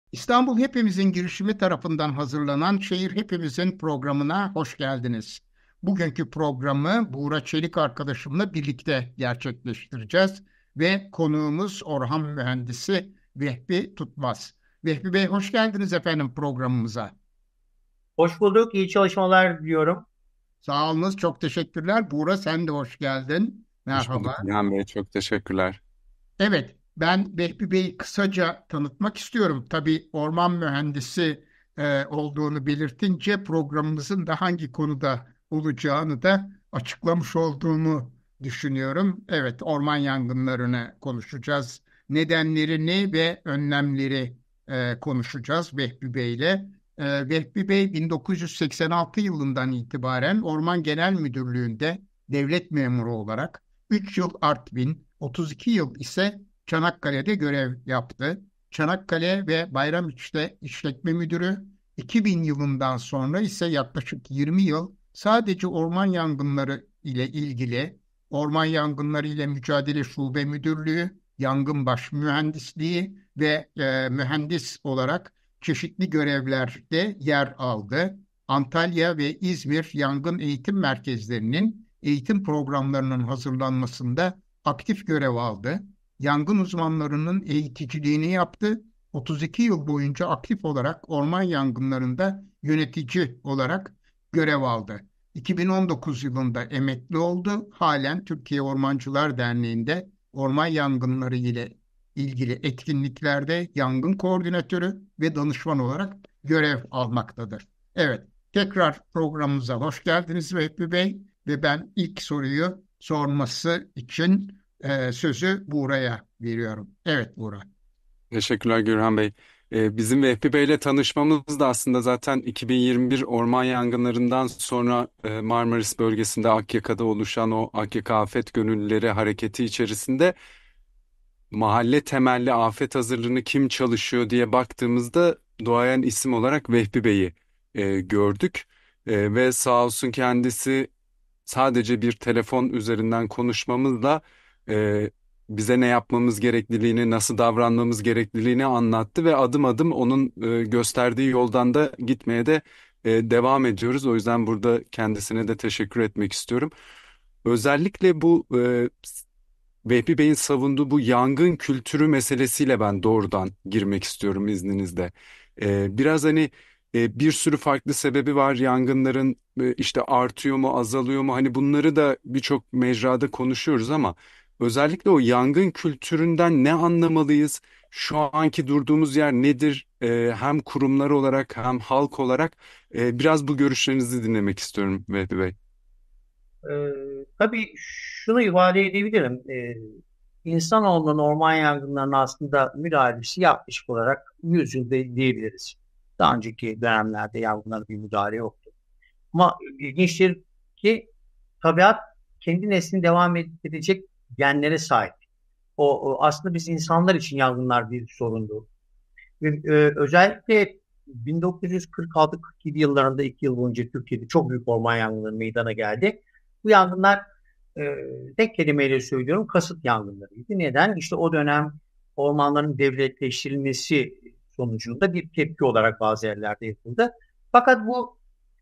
İstanbul Hepimizin girişimi tarafından hazırlanan Şehir Hepimizin programına hoş geldiniz. Bugünkü programı Buğra Çelik arkadaşımla birlikte gerçekleştireceğiz ve konuğumuz Orhan Mühendisi Vehbi Tutmaz. Vehbi Bey hoş geldiniz efendim programımıza. Hoş bulduk. İyi çalışmalar diliyorum. Sağ olunuz, çok teşekkürler. Buğra sen de hoş geldin. Hoş Merhaba. bulduk İlhan Bey. Çok teşekkürler. Evet, ben Vehbi Bey'i kısaca tanıtmak istiyorum. Tabii orman mühendisi olduğunu belirtince programımızın da hangi konuda olacağını da açıklamış olduğumu düşünüyorum. Evet, orman yangınlarını konuşacağız. Nedenlerini ve önlemleri konuşacağız Vehbi Bey'le. Vehbi Bey 1986 yılından itibaren Orman Genel Müdürlüğü'nde devlet memuru olarak 3 yıl Artvin, 32 yıl ise Çanakkale'de görev yaptı. Çanakkale ve Bayramiç'te işletme müdürü, 2000 yılından sonra ise yaklaşık 20 yıl sadece orman yangınları ile ilgili Orman Yangınları ile Mücadele Şube Müdürlüğü, Yangın Baş Mühendisliği ve mühendis olarak çeşitli görevlerde yer aldı. Antalya ve İzmir Yangın Eğitim Merkezlerinin eğitim programlarının hazırlanmasında aktif görev aldı. Yangın uzmanlarının eğiticiliğini yaptı. 32 yıl boyunca aktif olarak orman yangınlarında yönetici olarak görev aldı. 2019 yılında emekli oldu. Halen Türkiye Ormancılar Derneği'nde orman yangınları ile ilgili etkinliklerde yangın koordinatörü ve danışman olarak görev almaktadır. Evet, tekrar programımıza hoş geldiniz Vehbi Bey ve ben ilk soruyu sorması için sözü Buğra'ya veriyorum. Evet Buğra. Teşekkürler Gürhan Bey. Bizim Vehbi Bey ile tanışmamız da aslında zaten 2021 orman yangınlarından sonra Marmaris bölgesinde Akyaka'da oluşan o Akyaka Afet Gönüllüleri hareketi içerisinde mahalle temelli afet hazırlığını kim çalışıyor diye baktığımızda doğayan isim olarak Vehbi Bey'i gördük. Ve sağ olsun kendisi sadece bir telefon üzerinden konuşmamızla e, bize ne yapmamız gerekliliğini, nasıl davranmamız gerekliliğini anlattı ve adım adım onun gösterdiği yoldan da gitmeye de devam ediyoruz. O yüzden burada kendisine de teşekkür etmek istiyorum. Özellikle bu Vehbi Bey'in savunduğu bu yangın kültürü meselesiyle ben doğrudan girmek istiyorum izninizle. Biraz hani bir sürü farklı sebebi var yangınların, işte artıyor mu azalıyor mu, hani bunları da birçok mecrada konuşuyoruz ama özellikle o yangın kültüründen ne anlamalıyız? Şu anki durduğumuz yer nedir? Hem kurumlar olarak hem halk olarak biraz bu görüşlerinizi dinlemek istiyorum Vehbi Bey. Tabii şunu ifade edebilirim. İnsanoğlunun orman yangınlarına aslında müdahalesi yaklaşık olarak 100 yıl diyebiliriz. Daha önceki dönemlerde yangınlara bir müdahale yoktu. Ama ilginçtir ki tabiat kendi neslini devam edecek genlere sahip. O aslında biz insanlar için yangınlar bir sorundu. Özellikle 1946-47 yıllarında 2 yıl boyunca Türkiye'de çok büyük orman yangınları meydana geldi. Bu yangınlar e, tek kelimeyle söylüyorum kasıt yangınlarıydı. Neden? İşte o dönem ormanların devletleştirilmesi sonucunda bir tepki olarak bazı yerlerde yapıldı. Fakat bu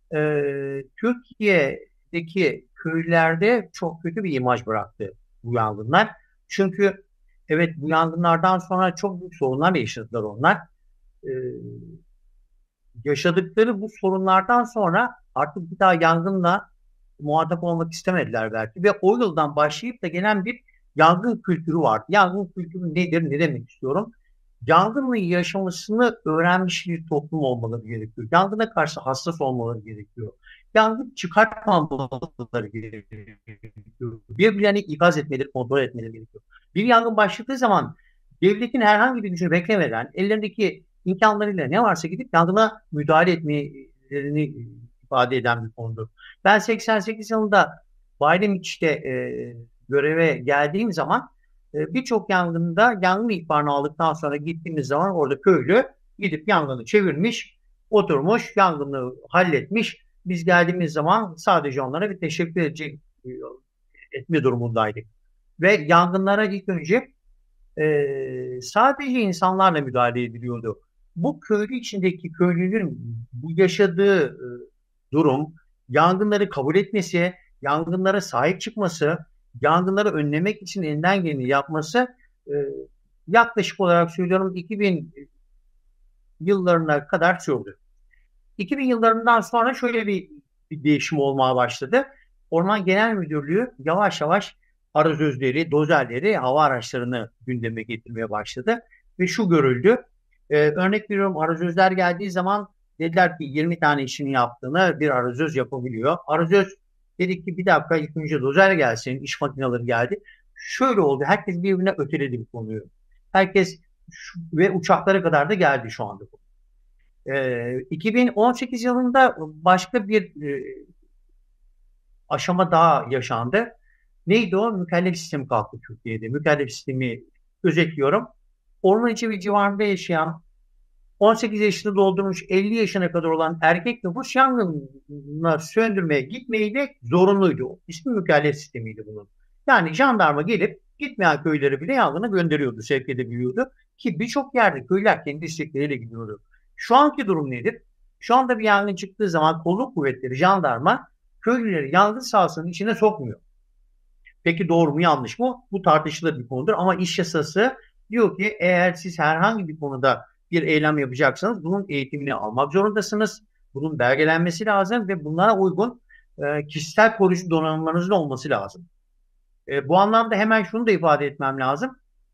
Türkiye'deki köylerde çok kötü bir imaj bıraktı bu yangınlar. Çünkü evet bu yangınlardan sonra çok büyük sorunlar yaşadılar onlar. E, Yaşadıkları bu sorunlardan sonra artık bir daha yangınla muhatap olmak istemediler belki ve o yıldan başlayıp da gelen bir yangın kültürü var. Yangın kültürü nedir, ne demek istiyorum? Yangınla yaşamasını öğrenmiş bir toplum olmaları gerekiyor. Yangına karşı hassas olmaları gerekiyor. Yangın çıkartmamaları gerekiyor. Birbirlerini ikaz etmeleri, kontrol etmeleri gerekiyor. Bir yangın başladığı zaman devletin herhangi bir gücünü beklemeden ellerindeki imkanlarıyla ne varsa gidip yangına müdahale etmelerini ifade eden bir konudur. Ben 88 yılında Bayramiç'te göreve geldiğim zaman birçok yangında yangın ihbarını aldıktan sonra gittiğimiz zaman orada köylü gidip yangını çevirmiş, oturmuş, yangını halletmiş. Biz geldiğimiz zaman sadece onlara bir teşekkür edecek etme durumundaydık. Ve yangınlara ilk önce sadece insanlarla müdahale ediliyordu. bu köylü içindeki köylünün bu yaşadığı durum, yangınları kabul etmesi, yangınlara sahip çıkması, yangınları önlemek için elinden geleni yapması e, yaklaşık olarak söylüyorum 2000 yıllarına kadar sürdü. 2000 yıllarından sonra şöyle bir değişim olmaya başladı. Orman Genel Müdürlüğü yavaş yavaş arazözleri, dozerleri, hava araçlarını gündeme getirmeye başladı. Ve şu görüldü. Örnek veriyorum, arazözler geldiği zaman dediler ki 20 tane işini yaptığını bir arazöz yapabiliyor. Arazöz dedik ki bir dakika, ilk önce dozer gelsin, iş makineleri geldi. Şöyle oldu, herkes birbirine öteledi bu konuyu. Herkes ve uçaklara kadar da geldi şu anda. 2018 yılında başka bir aşama daha yaşandı. Neydi o? Mükellef sistemi kalktı Türkiye'de. Mükellef sistemi özetliyorum. Orman içi ve civarında yaşayan 18 yaşını doldurmuş 50 yaşına kadar olan erkek nüfus yangını söndürmeye gitmeyi de zorunluydu. İsmi mükellef sistemiydi bunun. Yani jandarma gelip gitmeyen köyleri bile yangına gönderiyordu, sevk edebiliyordu. Ki birçok yerde köyler kendi istekleriyle gidiyordu. Şu anki durum nedir? Şu anda bir yangın çıktığı zaman kolluk kuvvetleri, jandarma köylüleri yangın sahasının içine sokmuyor. Peki doğru mu yanlış mı? Bu tartışılır bir konudur ama iş yasası diyor ki eğer siz herhangi bir konuda bir eylem yapacaksanız bunun eğitimini almak zorundasınız. Bunun belgelenmesi lazım ve bunlara uygun kişisel koruyucu donanımlarınızın olması lazım. Bu anlamda hemen şunu da ifade etmem lazım.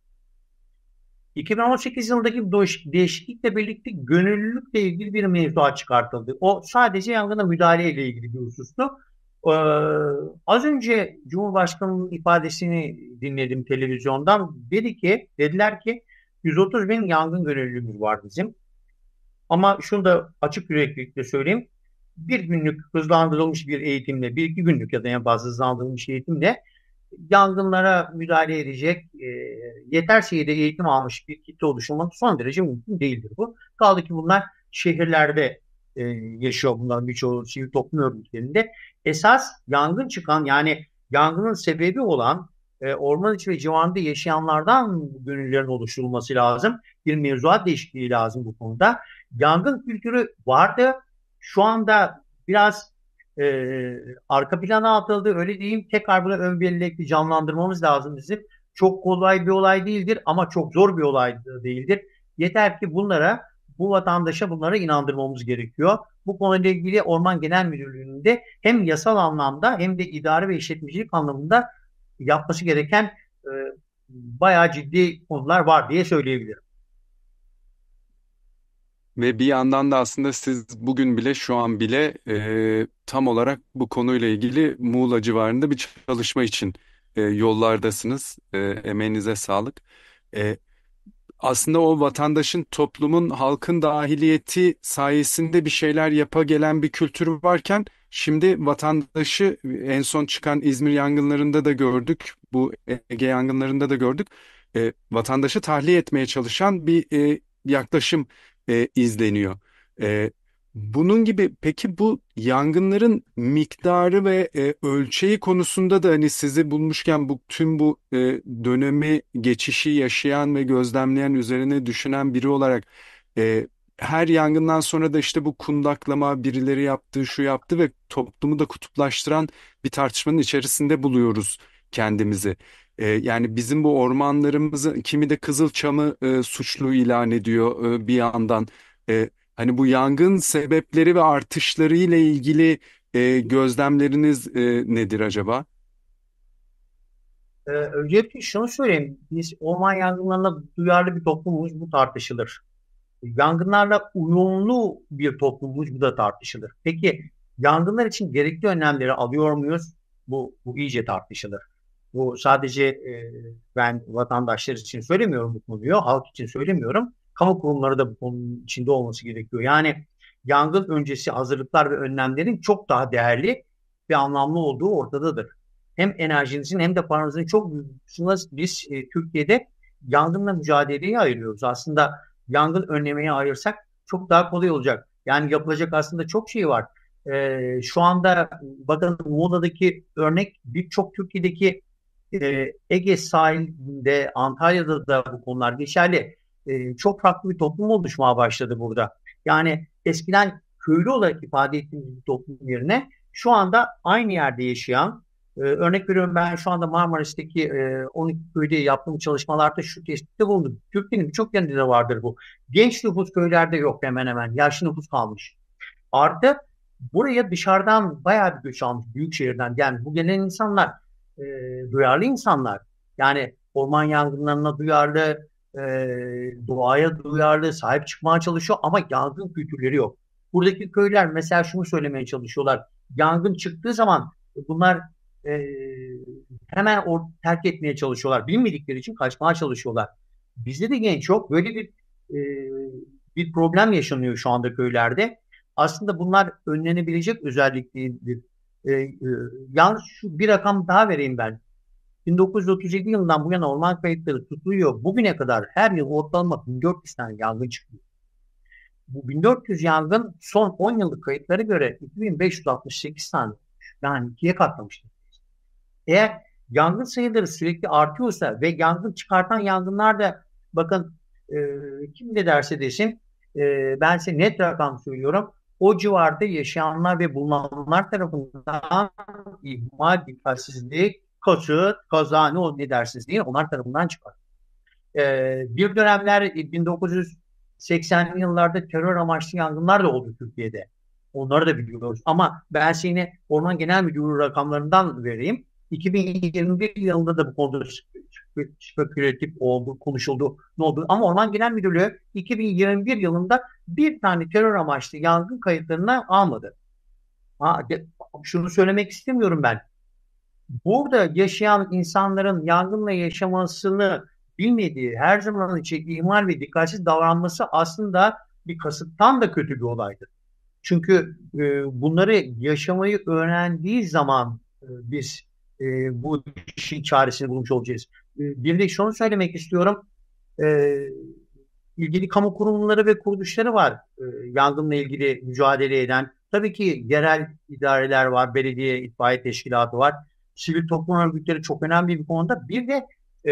2018 yılındaki değişiklikle birlikte gönüllülükle ilgili bir mevzuat çıkartıldı. O sadece yangına müdahale ile ilgili bir husustu. Ee, Az önce Cumhurbaşkanı'nın ifadesini dinledim televizyondan. Dediler ki 130 bin yangın gönüllümüz var bizim. Ama şunu da açık yüreklilikle söyleyeyim. Bir günlük hızlandırılmış bir eğitimle, bir iki günlük ya da en fazla hızlandırılmış eğitimle yangınlara müdahale edecek yeter sayıda eğitim almış bir kitle oluşturmak son derece mümkün değildir bu. Kaldı ki bunlar şehirlerde yaşıyor, bunların birçoğu sivil toplum örgütlerinde. Esas yangın çıkan, yani yangının sebebi olan orman içi ve civarında yaşayanlardan gönüllerin oluşturulması lazım. Bir mevzuat değişikliği lazım bu konuda. Yangın kültürü vardı. Şu anda biraz arka plana atıldı. Öyle diyeyim. Tekrar bunu ön belirlekli canlandırmamız lazım bizim. Çok kolay bir olay değildir ama çok zor bir olay da değildir. Yeter ki bu vatandaşa bunlara inandırmamız gerekiyor. Bu konuyla ilgili Orman Genel Müdürlüğü'nün de hem yasal anlamda hem de idare ve işletmecilik anlamında yapması gereken bayağı ciddi konular var diye söyleyebilirim. Ve bir yandan da aslında siz bugün bile şu an bile tam olarak bu konuyla ilgili Muğla civarında bir çalışma için yollardasınız. Emeğinize sağlık. E, Aslında o vatandaşın, toplumun, halkın dahiliyeti sayesinde bir şeyler yapa gelen bir kültür varken şimdi vatandaşı en son çıkan İzmir yangınlarında da gördük. Bu Ege yangınlarında da gördük. Vatandaşı tahliye etmeye çalışan bir yaklaşım izleniyor. E, Bunun gibi peki bu yangınların miktarı ve ölçeği konusunda da hani sizi bulmuşken tüm bu dönemi, geçişi yaşayan ve gözlemleyen, üzerine düşünen biri olarak her yangından sonra da işte bu kundaklama, birileri yaptı, şu yaptı ve toplumu da kutuplaştıran bir tartışmanın içerisinde buluyoruz kendimizi. Yani bizim bu ormanlarımızı kimi de Kızılçam'ı suçlu ilan ediyor bir yandan. Hani bu yangın sebepleri ve artışları ile ilgili gözlemleriniz nedir acaba? Öncelikle şunu söyleyeyim. Biz orman yangınlarına duyarlı bir toplumuz, bu tartışılır. Yangınlarla uyumlu bir toplumuz, bu da tartışılır. Peki yangınlar için gerekli önlemleri alıyor muyuz? Bu iyice tartışılır. Bu sadece ben vatandaşlar için söylemiyorum bu konuyu, halk için söylemiyorum. Kamu kurumları da bu konunun içinde olması gerekiyor. Yani yangın öncesi hazırlıklar ve önlemlerin çok daha değerli ve anlamlı olduğu ortadadır. Hem enerjinizin hem de paranızın çok büyük kısmını biz Türkiye'de yangınla mücadeleye ayırıyoruz. Aslında yangın önlemeye ayırsak çok daha kolay olacak. Yani yapılacak aslında çok şey var. Şu anda bakın Muğla'daki örnek, birçok Türkiye'deki Ege sahilinde, Antalya'da da bu konular geçerli. çok farklı bir toplum oluşmaya başladı burada. Yani eskiden köylü olarak ifade ettiğimiz bir toplum yerine şu anda aynı yerde yaşayan, örnek veriyorum, ben şu anda Marmaris'teki 12 köyde yaptığım çalışmalarda şu tespitte bulundum. Türkiye'nin birçok yerinde de vardır bu. Genç nüfus köylerde yok hemen hemen. Yaşlı nüfus kalmış. Artı buraya dışarıdan bayağı bir göç almış, büyük şehirden. Yani bu gelen insanlar e, duyarlı insanlar. Yani orman yangınlarına duyarlı, e, doğaya duyarlı, sahip çıkmaya çalışıyor ama yangın kültürleri yok. Buradaki köyler mesela şunu söylemeye çalışıyorlar. Yangın çıktığı zaman bunlar e, hemen terk etmeye çalışıyorlar. Bilmedikleri için kaçmaya çalışıyorlar. Bizde de genç yok. Böyle e, bir problem yaşanıyor şu anda köylerde. Aslında bunlar önlenebilecek özellik değildir. Yalnız şu bir rakam daha vereyim ben. 1937 yılından bu yana orman kayıtları tutuluyor. Bugüne kadar her yıl ortalama 1400 tane yangın çıkıyor. Bu 1400 yangın son 10 yıllık kayıtlara göre 2568 tane. Yani ikiye katlamıştır. Eğer yangın sayıları sürekli artıyorsa ve yangın çıkartan yangınlar da bakın kim ne derse desin ben size net rakam söylüyorum. O civarda yaşayanlar ve bulunanlar tarafından ihmal, dikkatsizlik, kasıt, kaza ne dersiniz diye onlar tarafından çıkar. Bir dönemler 1980'li yıllarda terör amaçlı yangınlar da oldu Türkiye'de. Onları da biliyoruz. Ama ben size Orman Genel Müdürlüğü rakamlarından vereyim. 2021 yılında da bu konuda spekülatif oldu, konuşuldu, ne oldu. Ama Orman Genel Müdürlüğü 2021 yılında bir tane terör amaçlı yangın kayıtlarını almadı. Şunu söylemek istemiyorum ben. Burada yaşayan insanların yangınla yaşamasını bilmediği, her zaman için ihmal ve dikkatsiz davranması aslında bir kasıttan da kötü bir olaydır. Çünkü bunları yaşamayı öğrendiği zaman biz bu işin çaresini bulmuş olacağız. Bir de şunu söylemek istiyorum. İlgili kamu kurumları ve kuruluşları var yangınla ilgili mücadele eden. Tabii ki yerel idareler var, belediye, itfaiye teşkilatı var. Sivil toplum örgütleri çok önemli bir konuda. Bir de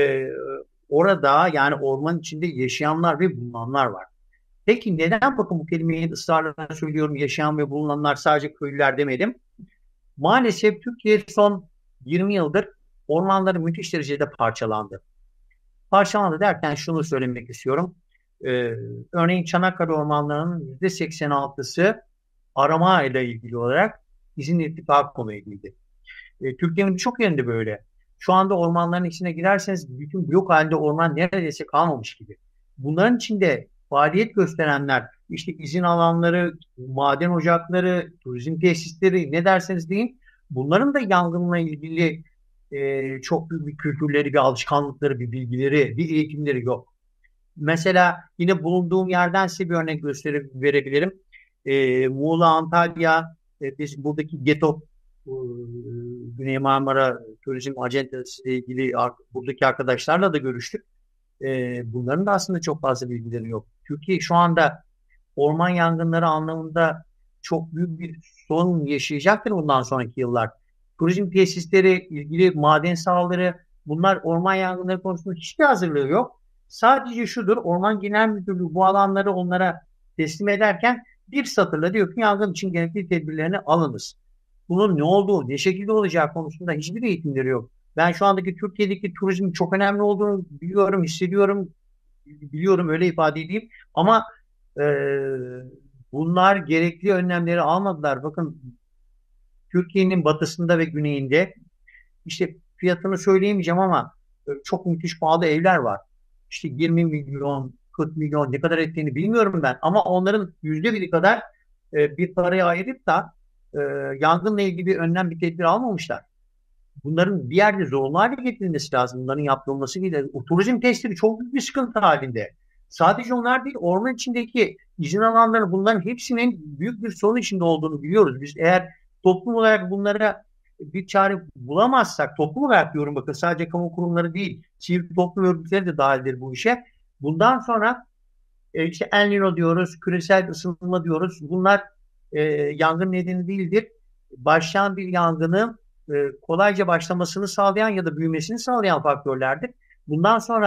orada yani ormanın içinde yaşayanlar ve bulunanlar var. Peki neden bakın bu kelimeyi ısrarla söylüyorum, yaşayan ve bulunanlar, sadece köylüler demedim. Maalesef Türkiye son 20 yıldır ormanları müthiş derecede parçalandı. Parçalandı derken şunu söylemek istiyorum. Örneğin Çanakkale ormanlarının %86'sı arama ile ilgili olarak izin irtifak konuydu. Türkiye'nin birçok yerinde böyle. Şu anda ormanların içine girerseniz bütün blok halinde orman neredeyse kalmamış gibi. Bunların içinde faaliyet gösterenler, işte izin alanları, maden ocakları, turizm tesisleri ne derseniz deyin, bunların da yangınla ilgili çok büyük bir kültürleri, bir alışkanlıkları, bir bilgileri, bir eğitimleri yok. Mesela yine bulunduğum yerden size bir örnek verebilirim. Muğla, Antalya, biz buradaki GETOP, Güney Marmara Turizm Acentesi ile ilgili buradaki arkadaşlarla da görüştük. Bunların da aslında çok fazla bilgileri yok. Türkiye şu anda orman yangınları anlamında çok büyük bir sorun yaşayacaktır bundan sonraki yıllar. Turizm tesisleri, ilgili maden sahaları, bunlar orman yangınları konusunda hiçbir hazırlığı yok. Sadece şudur, Orman Genel Müdürlüğü bu alanları onlara teslim ederken bir satırla diyor ki yangın için gerekli tedbirlerini alınız. Bunun ne olduğu, ne şekilde olacağı konusunda hiçbir eğitimleri yok. Ben şu andaki Türkiye'deki turizmin çok önemli olduğunu biliyorum, hissediyorum, biliyorum, öyle ifade edeyim. Ama e, bunlar gerekli önlemleri almadılar. Bakın Türkiye'nin batısında ve güneyinde işte fiyatını söyleyemeyeceğim ama çok müthiş pahalı evler var. İşte 20 milyon, 40 milyon ne kadar ettiğini bilmiyorum ben. Ama onların %1'i kadar bir parayı ayırıp da yangınla ilgili bir önlem, bir tedbir almamışlar. Bunların bir yerde zorunlu hale getirilmesi lazım. Bunların yapılması gerekiyor. O turizm testleri çok büyük bir sıkıntı halinde. Sadece onlar değil, orman içindeki izin alanları, bunların hepsinin büyük bir sorun içinde olduğunu biliyoruz. Biz eğer toplum olarak bunlara bir çare bulamazsak, toplum olarak diyorum, bakın sadece kamu kurumları değil, sivil toplum örgütleri de dahildir bu işe. Bundan sonra işte El Niño diyoruz, küresel ısınma diyoruz. Bunlar yangın nedeni değildir. Başlayan bir yangını kolayca başlamasını sağlayan ya da büyümesini sağlayan faktörlerdir. Bundan sonra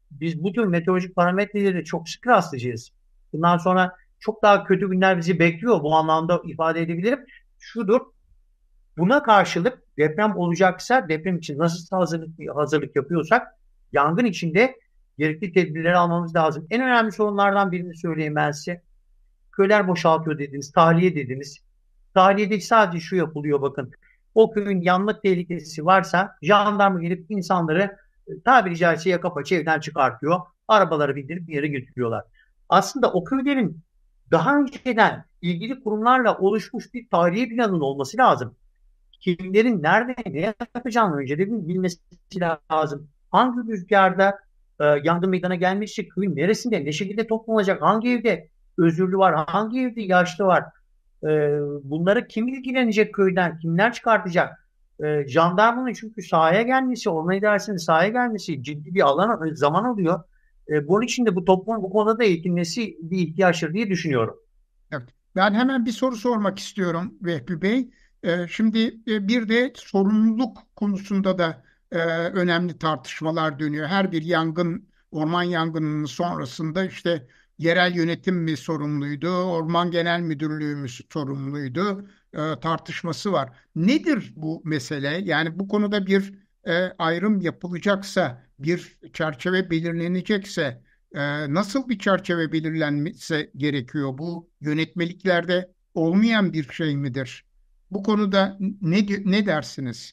biz bu tür meteorolojik parametreleri çok sık rastlayacağız. Bundan sonra çok daha kötü günler bizi bekliyor. Bu anlamda ifade edebilirim. Şudur, buna karşılık deprem olacaksa deprem için nasıl hazırlık yapıyorsak yangın için de gerekli tedbirleri almamız lazım. En önemli sorunlardan birini söyleyeyim ben size. Köyler boşaltıyor dediniz, tahliye dediniz. Tahliyede sadece şu yapılıyor bakın. O köyün yanma tehlikesi varsa jandarma gelip insanları tabiri caizse yaka paça evden çıkartıyor. Arabalara bindirip bir yere götürüyorlar. Aslında o köylerin daha önceden ilgili kurumlarla oluşmuş bir tahliye planının olması lazım. Kimlerin nerede ne yapacağını önceden bilmesi lazım. Hangi rüzgarda yangın meydana gelmişse köyün neresinde, ne şekilde toplanacak, hangi evde özürlü var, hangi evde yaşlı var, e, bunları kim ilgilenecek köyden, kimler çıkartacak? Jandarmanın çünkü sahaya gelmesi, orman idaresinin sahaya gelmesi ciddi bir zaman alıyor. Bunun için de bu toplumun bu konuda da eğitilmesi bir ihtiyaçtır diye düşünüyorum. Evet. Ben hemen bir soru sormak istiyorum Vehbi Bey. Şimdi bir de sorumluluk konusunda da önemli tartışmalar dönüyor. Her bir yangın, orman yangınının sonrasında işte yerel yönetim mi sorumluydu, Orman Genel Müdürlüğü mü sorumluydu tartışması var. Nedir bu mesele? Yani bu konuda bir ayrım yapılacaksa, bir çerçeve belirlenecekse, nasıl bir çerçeve belirlenmesi gerekiyor? Bu yönetmeliklerde olmayan bir şey midir? Bu konuda ne dersiniz?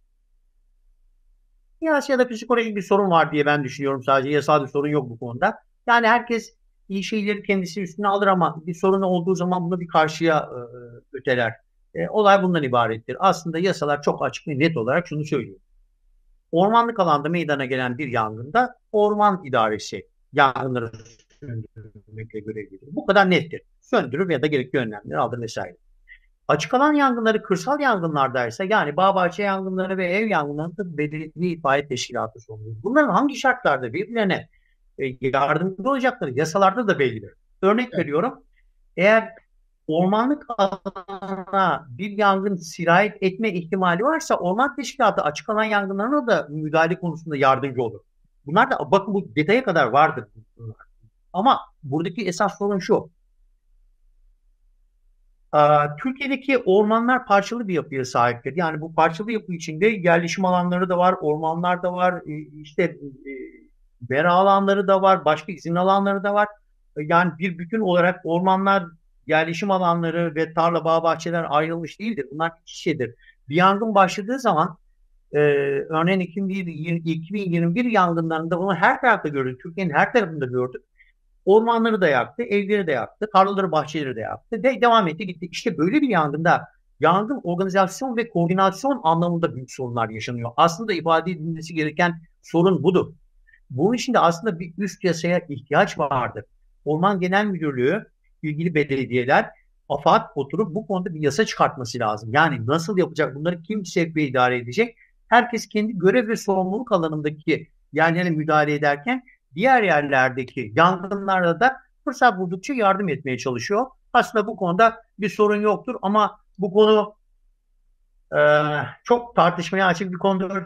Siyasi ya da psikolojik bir sorun var diye ben düşünüyorum sadece. Yasal bir sorun yok bu konuda. Yani herkes iyi şeyleri kendisi üstüne alır ama bir sorun olduğu zaman bunu bir karşıya öteler. Olay bundan ibarettir. Aslında yasalar çok açık ve net olarak şunu söylüyor. Ormanlık alanda meydana gelen bir yangında orman idaresi yangınları söndürmekle görevlidir. Bu kadar nettir. Söndürür ya da gerekli önlemleri alır vesaire. Açık alan yangınları kırsal yangınlardaysa yani bağ bahçe yangınları ve ev yangınlarında belediye itfaiye teşkilatı sorumludur. Bunların hangi şartlarda birbirlerine yardımcı olacakları yasalarda da bellidir. Örnek Evet, veriyorum. Eğer ormanlık alana bir yangın sirayet etme ihtimali varsa orman teşkilatı açık alan yangınlarına da müdahale konusunda yardımcı olur. Bunlar da bakın bu detaya kadar vardır. Ama buradaki esas sorun şu. Türkiye'deki ormanlar parçalı bir yapıya sahiptir. Yani bu parçalı yapı içinde yerleşim alanları da var, ormanlar da var, mera alanları da var, başka izin alanları da var. Yani bir bütün olarak ormanlar, yerleşim alanları ve tarla, bağ, bahçeler ayrılmış değildir. Bunlar iç içedir. Bir yangın başladığı zaman e, örneğin 2021 yangınlarında bunu her tarafta gördük. Türkiye'nin her tarafında gördük. Ormanları da yaktı, evleri de yaktı, tarlaları, bahçeleri de yaktı. Devam etti gitti. İşte böyle bir yangında yangın organizasyon ve koordinasyon anlamında büyük sorunlar yaşanıyor. Aslında ifade edilmesi gereken sorun budur. Bunun için de aslında bir üst yasaya ihtiyaç vardır. Orman Genel Müdürlüğü, ilgili belediyeler, AFAD oturup bu konuda bir yasa çıkartması lazım. Yani nasıl yapacak, bunları kim sevk ve idare edecek? Herkes kendi görev ve sorumluluk alanındaki yerlerine müdahale ederken diğer yerlerdeki yangınlarda da fırsat buldukça yardım etmeye çalışıyor. Aslında bu konuda bir sorun yoktur ama bu konu e, çok tartışmaya açık bir konudur.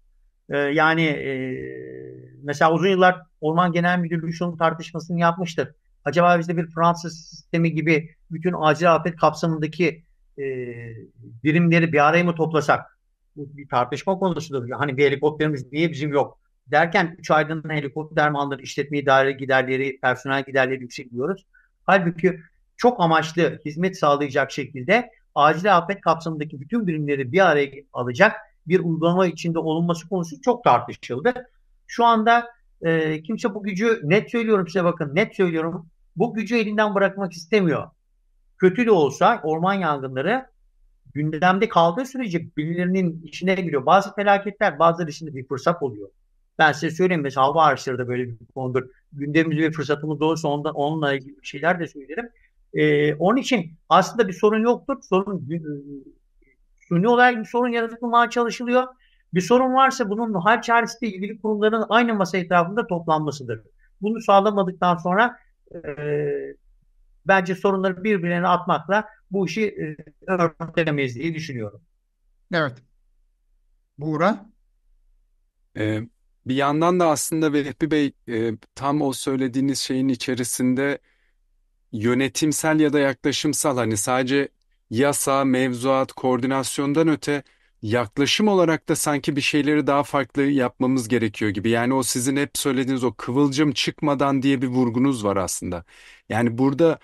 Mesela uzun yıllar Orman Genel Müdürlüğü şunun tartışmasını yapmıştır. Acaba bizde bir Fransız sistemi gibi bütün acil afet kapsamındaki e, birimleri bir araya mı toplasak? Bu bir tartışma konusudur. Hani bir helikopterimiz niye bizim yok? Derken 3 aydan helikopter mi alınır, işletme idare giderleri, personel giderleri yüksek diyoruz. Halbuki çok amaçlı hizmet sağlayacak şekilde acil afet kapsamındaki bütün birimleri bir araya alacak bir uygulama içinde olunması konusu çok tartışıldı. Şu anda kimse bu gücü net söylüyorum size bakın net söylüyorum bu gücü elinden bırakmak istemiyor. Kötü de olsa orman yangınları gündemde kaldığı sürece birilerinin işine giriyor. Bazı felaketler bazıları için de bir fırsat oluyor. Ben size söyleyeyim mesela hava araçları da böyle bir konudur. Gündemimizde bir fırsatımız olursa onunla ilgili bir şeyler de söylerim. Onun için aslında bir sorun yoktur. Suni olarak bir sorun yaratılmaya çalışılıyor. Bir sorun varsa bunun hal çaresiyle ilgili kurumların aynı masa etrafında toplanmasıdır. Bunu sağlamadıktan sonra bence sorunları birbirine atmakla bu işi örtelemeyiz diye düşünüyorum. evet. Buğra? Ee, Bir yandan da aslında Vehbi Bey, tam o söylediğiniz şeyin içerisinde yönetimsel ya da yaklaşımsal, hani sadece yasa, mevzuat, koordinasyondan öte yaklaşım olarak da sanki bir şeyleri daha farklı yapmamız gerekiyor gibi. Yani o sizin hep söylediğiniz o kıvılcım çıkmadan diye bir vurgunuz var aslında. Yani burada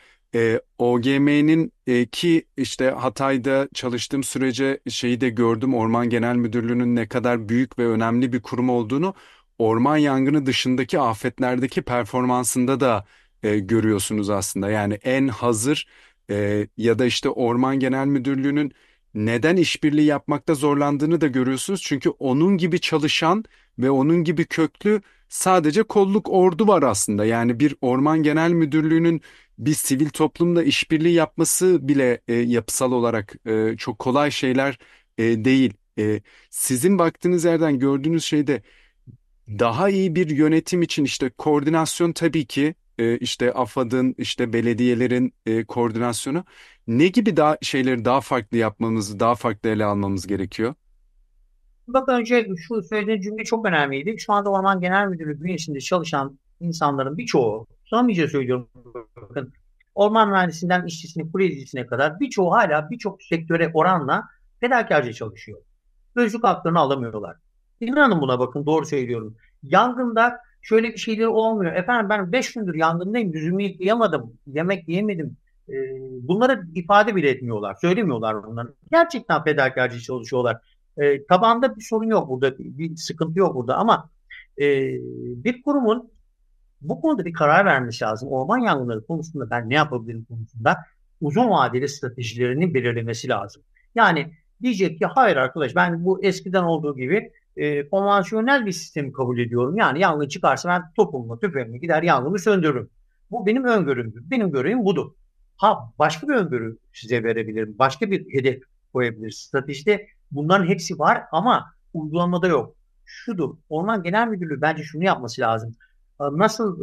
OGM'nin ki işte Hatay'da çalıştığım sürece şeyi de gördüm, Orman Genel Müdürlüğü'nün ne kadar büyük ve önemli bir kurum olduğunu orman yangını dışındaki afetlerdeki performansında da görüyorsunuz aslında. Yani en hazır ya da işte Orman Genel Müdürlüğü'nün neden işbirliği yapmakta zorlandığını da görüyorsunuz. Çünkü onun gibi çalışan ve onun gibi köklü sadece kolluk ordu var aslında. Yani bir Orman Genel Müdürlüğü'nün bir sivil toplumla işbirliği yapması bile yapısal olarak çok kolay şeyler değil. Sizin baktığınız yerden gördüğünüz şeyde daha iyi bir yönetim için işte koordinasyon, tabii ki işte AFAD'ın, işte belediyelerin koordinasyonu, ne gibi daha şeyleri daha farklı yapmamız, daha farklı ele almamız gerekiyor? Bak, önce şu söylediğin cümle çok önemliydi. Şu anda Orman Genel Müdürlüğü bünyesinde çalışan insanların birçoğu, samimice söylüyorum, bakın, orman mühendisinden işçisine, kuryecisine kadar birçoğu hala birçok sektöre oranla fedakarca çalışıyor. Özlük haklarını alamıyorlar. İnanın buna, bakın, doğru söylüyorum. Yangında şöyle bir şeyler olmuyor. Efendim, ben 5 gündür yangındayım, yüzümü yıkayamadım, yemek yiyemedim. Bunları ifade bile etmiyorlar, söylemiyorlar bunları. Gerçekten fedakarca çalışıyorlar. Tabanda bir sorun yok burada, bir sıkıntı yok burada, ama e, bir kurumun bu konuda bir karar vermesi lazım. Orman yangınları konusunda ben ne yapabilirim konusunda uzun vadeli stratejilerini belirlemesi lazım. Yani diyecek ki hayır arkadaş, ben bu eskiden olduğu gibi konvansiyonel bir sistemi kabul ediyorum. Yani yangın çıkarsa ben topumla tüfeğimle gider yangını söndürürüm. Bu benim öngörümdür. Benim görevim budur. Ha, başka bir öngörü size verebilirim. Başka bir hedef koyabiliriz. Stratejide bunların hepsi var ama uygulamada yok. Şudur. Orman Genel Müdürlüğü bence şunu yapması lazım. Nasıl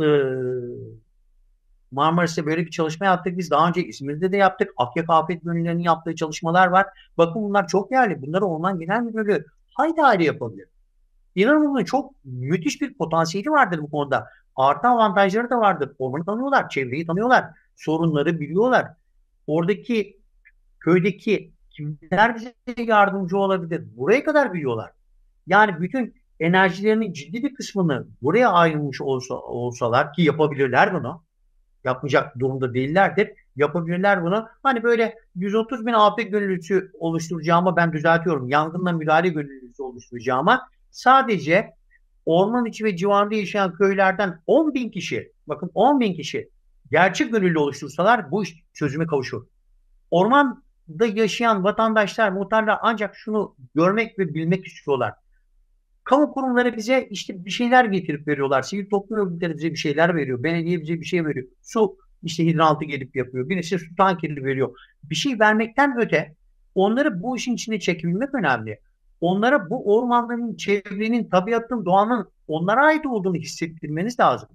Marmaris'te böyle bir çalışma yaptık biz. Daha önce İzmir'de de yaptık. Akyaka Afet Gönüllülerinin yaptığı çalışmalar var. Bakın, bunlar çok değerli. Bunları Orman Genel Müdürlüğü haydi haydi yapabilir. İnanın, bunun çok müthiş bir potansiyeli vardır bu konuda. Artı avantajları da vardır. Ormanı tanıyorlar, çevreyi tanıyorlar, sorunları biliyorlar. Oradaki köydeki kimler bize yardımcı olabilir? Buraya kadar biliyorlar. Yani bütün enerjilerinin ciddi bir kısmını buraya ayrılmış olsalar, ki yapabilirler bunu, yapmayacak durumda değillerdir. Yapabilirler bunu. Hani böyle 130 bin afet gönüllüsü oluşturacağıma, ben düzeltiyorum, yangınla müdahale gönüllüsü oluşturacağıma, sadece orman içi ve civarında yaşayan köylerden 10 bin kişi, bakın 10 bin kişi gerçek gönüllü oluştursalar bu iş çözüme kavuşur. Ormanda yaşayan vatandaşlar, muhtarlar ancak şunu görmek ve bilmek istiyorlar. Kamu kurumları bize işte bir şeyler getirip veriyorlar. Sivil toplum örgütleri bize bir şeyler veriyor. Belediye bize bir şey veriyor. Su işte hidrantı gelip yapıyor. Birisi su tankeri veriyor. Bir şey vermekten öte onları bu işin içine çekebilmek önemli. Onlara bu ormanların, çevrenin, tabiatın, doğanın onlara ait olduğunu hissettirmeniz lazım.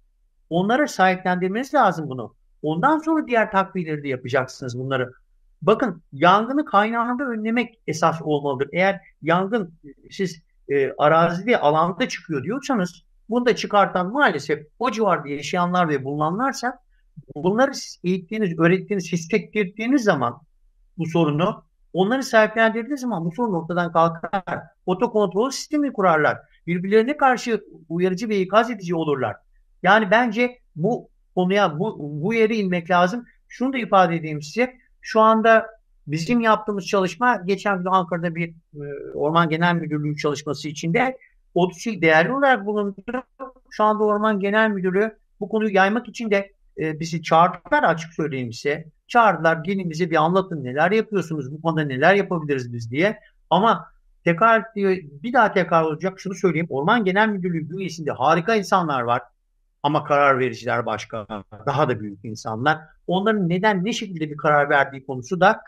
Onlara sahiplendirmeniz lazım bunu. Ondan sonra diğer takviyeleri de yapacaksınız bunları. Bakın, yangını kaynağında önlemek esas olmalıdır. Eğer yangın siz arazide, alanda çıkıyor diyorsanız, bunu da çıkartan maalesef o civarda yaşayanlar ve bulunanlarsa, bunları siz eğittiğiniz, öğrettiğiniz, hissettirdiğiniz zaman bu sorunu, onları sahiplendirdiğiniz zaman bu sorun ortadan kalkar. Otokontrol sistemi kurarlar. Birbirlerine karşı uyarıcı ve ikaz edici olurlar. Yani bence bu konuya, bu yere inmek lazım. Şunu da ifade edeyim size. Şu anda bizim yaptığımız çalışma, geçen gün Ankara'da bir Orman Genel Müdürlüğü çalışması içinde o şey değerli olarak bulundu. Şu anda Orman Genel Müdürlüğü bu konuyu yaymak için de bizi çağırdılar, açık söyleyeyim size. Çağırdılar, gelin bize bir anlatın, neler yapıyorsunuz, bu konuda neler yapabiliriz biz diye. Ama tekrar diyor, bir daha tekrar olacak, şunu söyleyeyim. Orman Genel Müdürlüğü bünyesinde harika insanlar var. Ama karar vericiler başka, daha da büyük insanlar. Onların neden, ne şekilde bir karar verdiği konusu da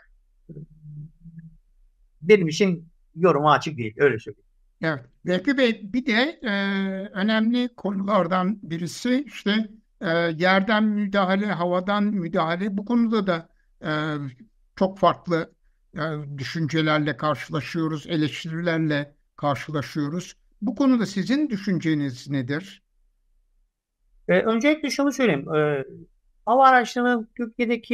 benim için yoruma açık değil, öyle söyleyeyim. Evet. Vehbi Bey, bir de önemli konulardan birisi işte yerden müdahale, havadan müdahale. Bu konuda da e, çok farklı düşüncelerle karşılaşıyoruz, eleştirilerle karşılaşıyoruz. Bu konuda sizin düşünceniz nedir? Öncelikle şunu söyleyeyim. Hava araçlarının Türkiye'deki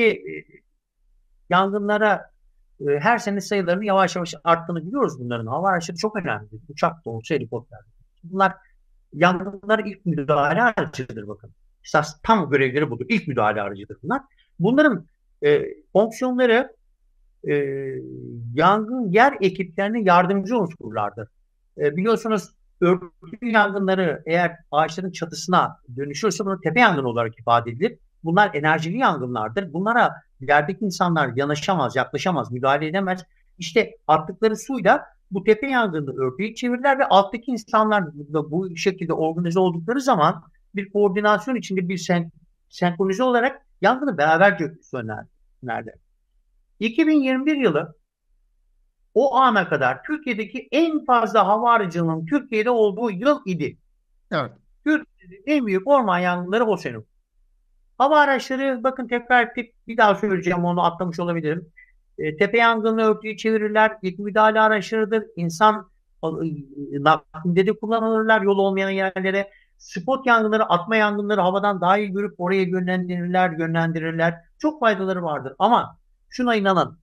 yangınlara her sene sayılarının yavaş yavaş arttığını biliyoruz bunların. Hava araçları çok önemli. Uçak da olsa, helikopter de olsa. Bunlar yangınlara ilk müdahale aracıdır bakın. Esas tam görevleri budur. İlk müdahale aracıdır bunlar. Bunların fonksiyonları e, yangın yer ekiplerine yardımcı unsurlardır. Biliyorsunuz örtülü yangınları eğer ağaçların çatısına dönüşürse bunu tepe yangını olarak ifade edilir. Bunlar enerjili yangınlardır. Bunlara yerdeki insanlar yanaşamaz, yaklaşamaz, müdahale edemez. İşte attıkları suyla bu tepe yangını örtüyü çevirirler ve alttaki insanlar da bu şekilde organize oldukları zaman bir koordinasyon içinde bir senkronize olarak yangını beraberce sönerler. 2021 yılı o ana kadar Türkiye'deki en fazla hava aracılığının Türkiye'de olduğu yıl idi. Evet. Türkiye'de en büyük orman yangınları o sene. Hava araçları bakın tekrar bir daha söyleyeceğim, onu atlamış olabilirim. Tepe yangını örtüyü çevirirler. İlk müdahale araçlarıdır. İnsan naklinde de kullanılırlar yol olmayan yerlere. Spot yangınları, atma yangınları havadan daha iyi görüp oraya yönlendirirler. Çok faydaları vardır. Ama şuna inanın.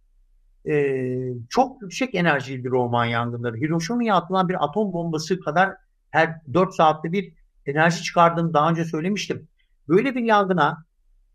Çok yüksek enerjilidir orman yangınları. Hiroşima'ya atılan bir atom bombası kadar her 4 saatte bir enerji çıkardığını daha önce söylemiştim. Böyle bir yangına,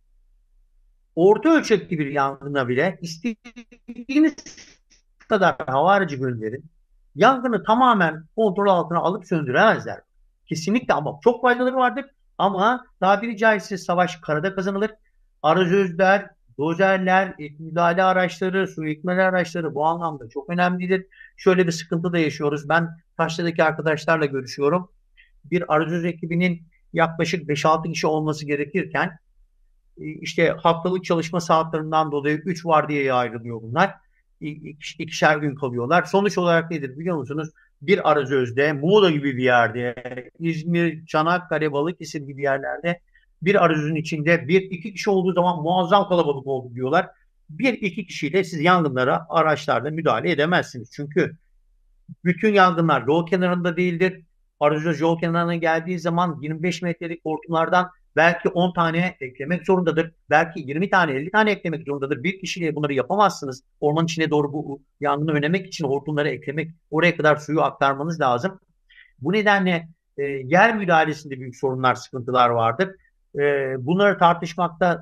orta ölçekli bir yangına bile istediğiniz kadar hava aracı gönderin. Yangını tamamen kontrol altına alıp söndüremezler. Kesinlikle, ama çok faydaları vardır. Ama tabiri caizse savaş karada kazanılır. Arazözler, dozerler, müdahale araçları, su yıkma araçları bu anlamda çok önemlidir. Şöyle bir sıkıntı da yaşıyoruz. Ben Taşlı'daki arkadaşlarla görüşüyorum. Bir arazöz ekibinin yaklaşık 5-6 kişi olması gerekirken işte haftalık çalışma saatlerinden dolayı 3 vardiyaya ayrılıyor bunlar. İkişer gün kalıyorlar. Sonuç olarak nedir biliyor musunuz? Bir arazözde, Muğla gibi bir yerde, İzmir, Çanakkale, Balıkesir gibi yerlerde bir arazözün içinde bir iki kişi olduğu zaman muazzam kalabalık oldu diyorlar. Bir iki kişiyle siz yangınlara araçlarla müdahale edemezsiniz. Çünkü bütün yangınlar yol kenarında değildir. Arazöz yol kenarına geldiği zaman 25 metrelik hortumlardan belki 10 tane eklemek zorundadır. Belki 20 tane, 50 tane eklemek zorundadır. Bir kişiyle bunları yapamazsınız. Ormanın içine doğru bu yangını önlemek için hortumları eklemek, oraya kadar suyu aktarmanız lazım. Bu nedenle yer müdahalesinde büyük sorunlar, sıkıntılar vardır. Bunları tartışmakta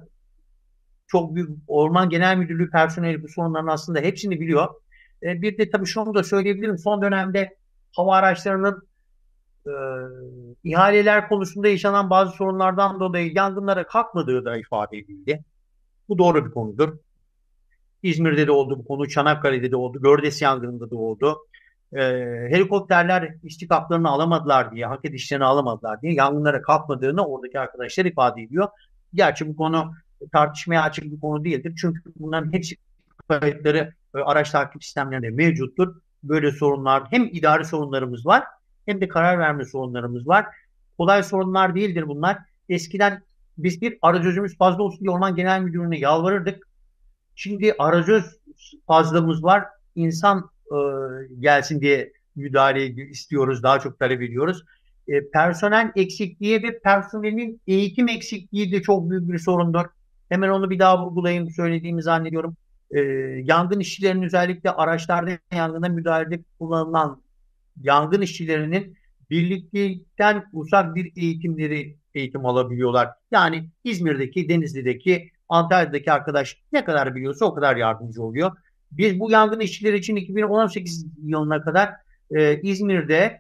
çok büyük, Orman Genel Müdürlüğü personeli bu sorunların aslında hepsini biliyor. Bir de tabii şunu da söyleyebilirim. Son dönemde hava araçlarının e, ihaleler konusunda yaşanan bazı sorunlardan dolayı yangınlara kalkmadığı da ifade edildi. Bu doğru bir konudur. İzmir'de de oldu bu konu, Çanakkale'de de oldu, Gördes yangınında da oldu. E, Helikopterler istikaplarını alamadılar diye, hak edişlerini alamadılar diye yangınlara kalkmadığını oradaki arkadaşlar ifade ediyor. Gerçi bu konu tartışmaya açık bir konu değildir. Çünkü bunların hepsi kayıtları araç takip sistemlerinde mevcuttur. Böyle sorunlar, hem idari sorunlarımız var hem de karar verme sorunlarımız var. Kolay sorunlar değildir bunlar. Eskiden biz bir arazözümüz fazla olsun diye Orman Genel Müdürlüğü'ne yalvarırdık. Şimdi arazöz fazlamız var. İnsan gelsin diye müdahale istiyoruz. Daha çok talep ediyoruz. Personel eksikliği ve personelin eğitim eksikliği de çok büyük bir sorundur. Hemen onu bir daha vurgulayayım, söylediğimi zannediyorum. Yangın işçilerinin, özellikle araçlarda yangına müdahalede kullanılan yangın işçilerinin birlikten uzak bir eğitim alabiliyorlar. Yani İzmir'deki, Denizli'deki, Antalya'daki arkadaş ne kadar biliyorsa o kadar yardımcı oluyor. Biz bu yangın işçileri için 2018 yılına kadar İzmir'de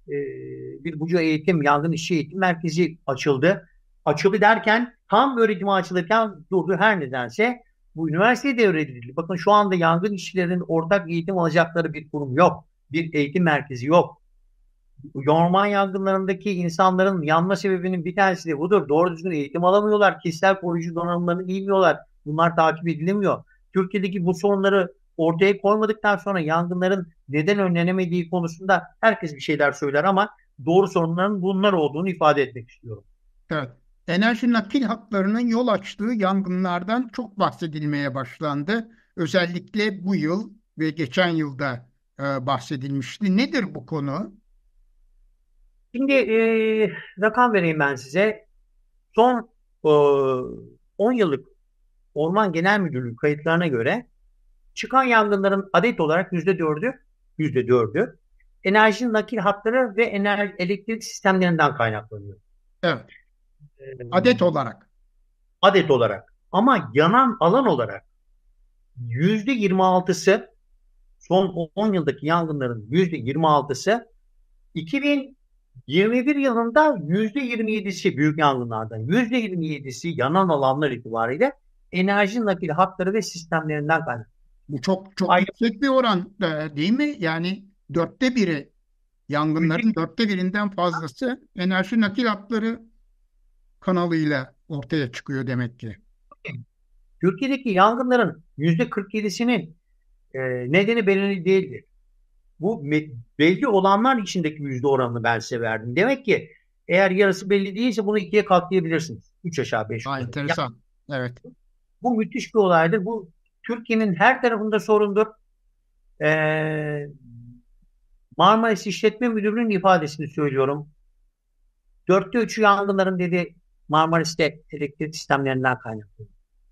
bir Buca Yangın İşçi Eğitim Merkezi açıldı. Açıldı derken tam öğretime açılırken durdu, her nedense bu üniversiteye devredildi. Bakın şu anda yangın işçilerinin ortak eğitim alacakları bir kurum yok. Bir eğitim merkezi yok. Orman yangınlarındaki insanların yanma sebebinin bir tanesi de budur. Doğru düzgün eğitim alamıyorlar. Kişisel koruyucu donanımlarını giymiyorlar. Bunlar takip edilemiyor. Türkiye'deki bu sorunları ortaya koymadıktan sonra yangınların neden önlenemediği konusunda herkes bir şeyler söyler ama doğru sorunların bunlar olduğunu ifade etmek istiyorum. Evet. Enerji nakil hatlarının yol açtığı yangınlardan çok bahsedilmeye başlandı. Özellikle bu yıl ve geçen yılda bahsedilmişti. Nedir bu konu? Şimdi rakam vereyim ben size. Son 10 yıllık Orman Genel Müdürlüğü kayıtlarına göre çıkan yangınların adet olarak %4'ü enerji nakil hatları ve elektrik sistemlerinden kaynaklanıyor. Evet. E, Adet olarak. Adet olarak. Ama yanan alan olarak %26'sı, son 10 yıldaki yangınların %26'sı, 2021 yılında %27'si büyük yangınlardan, %27'si yanan alanlar itibariyle enerji nakil hatları ve sistemlerinden kaynaklanıyor. Bu çok yüksek bir oran değil mi? Yani dörtte biri, yangınların dörtte birinden fazlası enerji nakil hatları kanalıyla ortaya çıkıyor demek ki. Türkiye'deki yangınların %47'sinin nedeni belirli değildir. Bu belli olanlar içindeki yüzde oranını ben size verdim. Demek ki eğer yarısı belli değilse bunu ikiye katlayabilirsiniz. 3 aşağı 5 yukarı. Enteresan. Evet. Bu müthiş bir olaydır. Bu Türkiye'nin her tarafında sorundur. Ee, Marmaris İşletme Müdürlüğü'nün ifadesini söylüyorum. 3'ü yangınların dedi Marmaris'te elektrik sistemlerinden kaynaklı.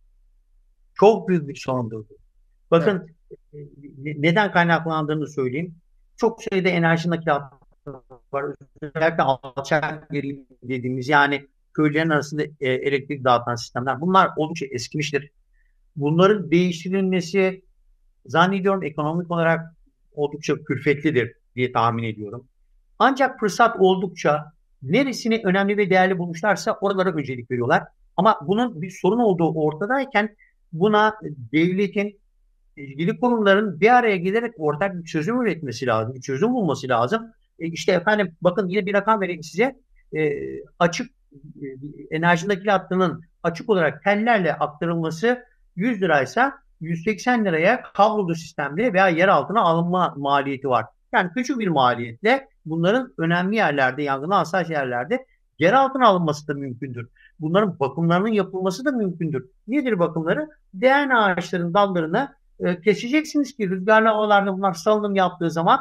Çok büyük bir sorundur. Evet. Bakın neden kaynaklandığını söyleyeyim. Çok sayıda enerji nakil var. Özellikle alçak gerilim dediğimiz, yani köylerin arasında elektrik dağıtan sistemler. Bunlar oldukça eskimiştir. Bunların değiştirilmesi zannediyorum ekonomik olarak oldukça külfetlidir diye tahmin ediyorum. Ancak fırsat oldukça neresini önemli ve değerli bulmuşlarsa oralara öncelik veriyorlar. Ama bunun bir sorun olduğu ortadayken buna devletin, ilgili kurumların bir araya gelerek ortak bir çözüm üretmesi lazım, bir çözüm bulması lazım. İşte efendim bakın yine bir rakam vereyim size. Açık enerji nakil hattının açık olarak tellerle aktarılması 100 liraysa 180 liraya kablolu sistemde veya yer altına alınma maliyeti var. Yani küçük bir maliyetle bunların önemli yerlerde, yangına hassas yerlerde yer altına alınması da mümkündür. Bunların bakımlarının yapılması da mümkündür. Nedir bakımları? Değen ağaçların dallarını keseceksiniz ki rüzgarlı havalarda bunlar salınım yaptığı zaman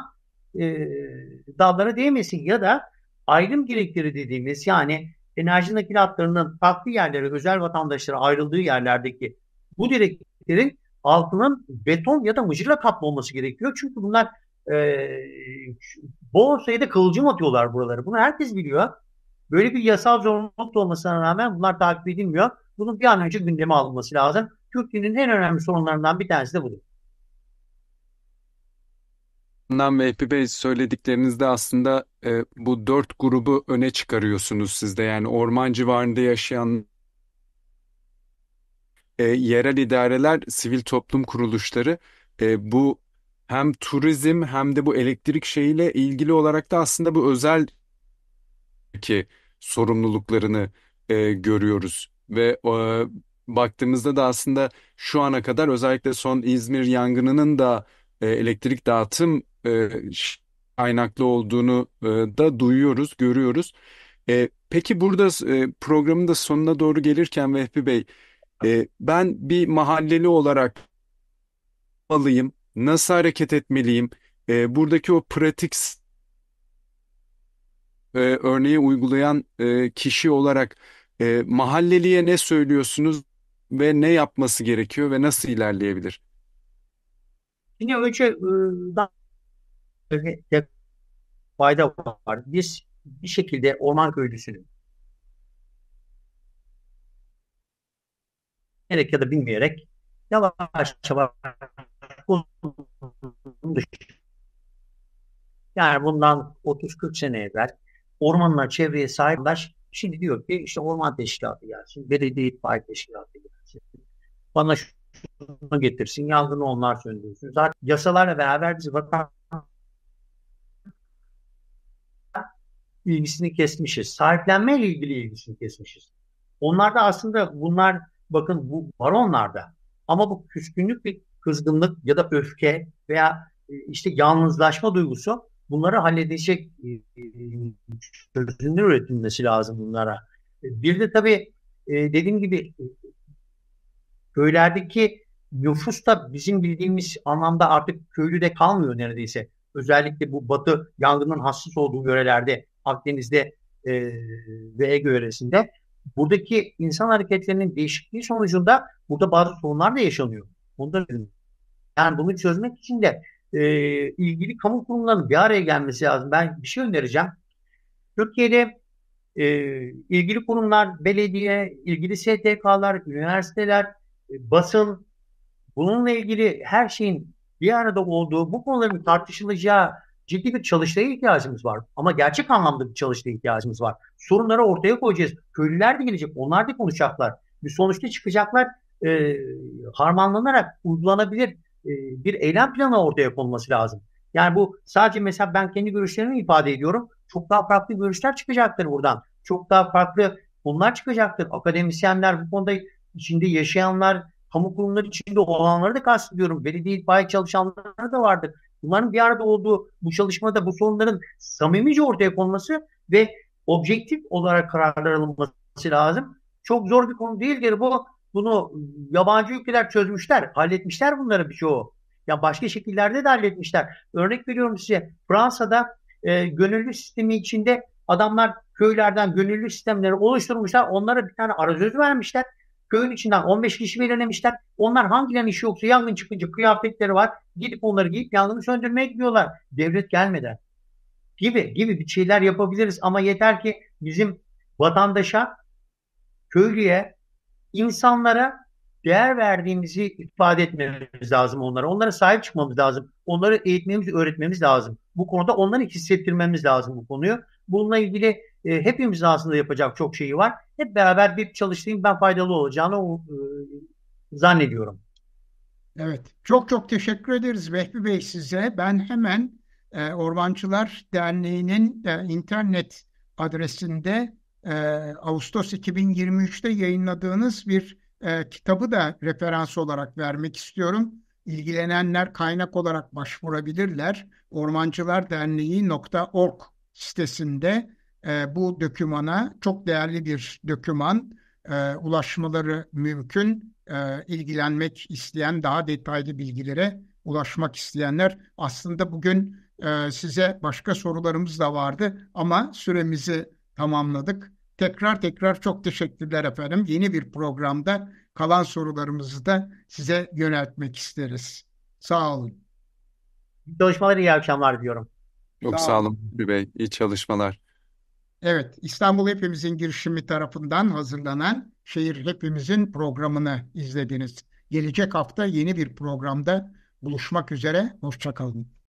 dallara değmesin, ya da ayrım direkleri dediğimiz, yani enerji nakil hatlarının farklı yerlere, özel vatandaşlara ayrıldığı yerlerdeki bu direklerin altının beton ya da mıcırla kaplı olması gerekiyor. Çünkü bunlar e, bol sayıda kıvılcım atıyorlar buraları. Bunu herkes biliyor. Böyle bir yasal zorunluluk da olmasına rağmen bunlar takip edilmiyor. Bunun bir an önce gündeme alınması lazım. Türkiye'nin en önemli sorunlarından bir tanesi de budur. Vehbi Bey, söylediklerinizde aslında bu dört grubu öne çıkarıyorsunuz siz de. Yani orman civarında yaşayan yerel idareler, sivil toplum kuruluşları, bu hem turizm hem de bu elektrik şeyiyle ilgili olarak da aslında bu özel ki sorumluluklarını görüyoruz. Ve baktığımızda da aslında şu ana kadar özellikle son İzmir yangınının da elektrik dağıtım kaynaklı olduğunu da duyuyoruz, görüyoruz. Peki burada programın da sonuna doğru gelirken Vehbi Bey, ben bir mahalleli olarak alayım, nasıl hareket etmeliyim? Buradaki o pratik örneği uygulayan kişi olarak mahalleliye ne söylüyorsunuz ve ne yapması gerekiyor ve nasıl ilerleyebilir? Yine önce daha fayda var. Biz bir şekilde orman köylüsünün gerek ya da bilmeyerek yavaş yavaş yani bundan 30-40 sene evvel ormanla çevreye sahip arkadaş şimdi diyor ki işte orman teşkilatı gelsin, belediye itfaiye teşkilatı gelsin. Bana şunu getirsin, yangını onlar söndürsün. Zaten yasalarla beraber biz vatan ilgisini kesmişiz. Sahiplenmeyle ilgili ilgisini kesmişiz. Onlarda aslında bunlar, bakın bu var onlarda. Ama bu küskünlük, bir kızgınlık ya da öfke veya işte yalnızlaşma duygusu, bunları halledecek çözümler üretilmesi lazım bunlara. Bir de tabii dediğim gibi köylerdeki nüfus da bizim bildiğimiz anlamda artık köylü de kalmıyor neredeyse. Özellikle bu batı yangının hassas olduğu yörelerde Akdeniz'de e, ve Ege yöresinde. Buradaki insan hareketlerinin değişikliği sonucunda burada bazı sorunlar da yaşanıyor. Bunu da, yani bunu çözmek için de ilgili kamu kurumlarının bir araya gelmesi lazım. Ben bir şey önereceğim. Türkiye'de ilgili kurumlar, belediye, ilgili STK'lar, üniversiteler, basın, bununla ilgili her şeyin bir arada olduğu, bu konuların tartışılacağı ciddi bir çalıştaya ihtiyacımız var. Ama gerçek anlamda bir çalıştaya ihtiyacımız var. Sorunları ortaya koyacağız. Köylüler de gelecek, onlar da konuşacaklar. Bir sonuçta çıkacaklar, e, harmanlanarak uygulanabilir bir eylem planı ortaya konması lazım. Yani bu sadece, mesela ben kendi görüşlerimi ifade ediyorum. Çok daha farklı görüşler çıkacaktır buradan. Çok daha farklı konular çıkacaktır. Akademisyenler, bu konuda içinde yaşayanlar, kamu kurumları içinde olanları da kastediyorum. Belediye itfaiye çalışanları da vardır. Bunların bir arada olduğu bu çalışmada bu sorunların samimice ortaya konması ve objektif olarak kararlar alınması lazım. Çok zor bir konu değildir bu. Bunu yabancı ülkeler çözmüşler, halletmişler bunları birçoğu. Ya başka şekillerde de halletmişler. Örnek veriyorum size. Fransa'da gönüllü sistemi içinde adamlar köylerden gönüllü sistemleri oluşturmuşlar. Onlara bir tane arazöz vermişler. Köyün içinden 15 kişi belirlemişler. Onlar hangilerinin işi yoksa yangın çıkınca kıyafetleri var. Gidip onları giyip yangını söndürmeye gidiyorlar. Devlet gelmeden. Gibi bir şeyler yapabiliriz. Ama yeter ki bizim vatandaşa, köylüye, insanlara değer verdiğimizi ifade etmemiz lazım onlara. Onlara sahip çıkmamız lazım. Onları eğitmemiz, öğretmemiz lazım. Bu konuda onları hissettirmemiz lazım bu konuyu. Bununla ilgili hepimizin aslında yapacak çok şeyi var. Hep beraber bir çalıştığım ben faydalı olacağını zannediyorum. Evet, çok çok teşekkür ederiz Vehbi Bey size. Ben hemen Ormancılar Derneği'nin internet adresinde Ağustos 2023'te yayınladığınız bir kitabı da referans olarak vermek istiyorum. İlgilenenler kaynak olarak başvurabilirler. Ormancılarderneği.org sitesinde bu dokümana, çok değerli bir doküman, ulaşmaları mümkün. İlgilenmek isteyen, daha detaylı bilgilere ulaşmak isteyenler, aslında bugün size başka sorularımız da vardı ama süremizi tamamladık. Tekrar tekrar çok teşekkürler efendim. Yeni bir programda kalan sorularımızı da size yöneltmek isteriz. Sağ olun. Çalışmaları, iyi akşamlar diyorum. Çok Sağ sağ olun. olun Vehbi Bey. İyi çalışmalar. Evet, İstanbul Hepimizin girişimi tarafından hazırlanan Şehir Hepimizin programını izlediniz. Gelecek hafta yeni bir programda buluşmak üzere. Hoşça kalın.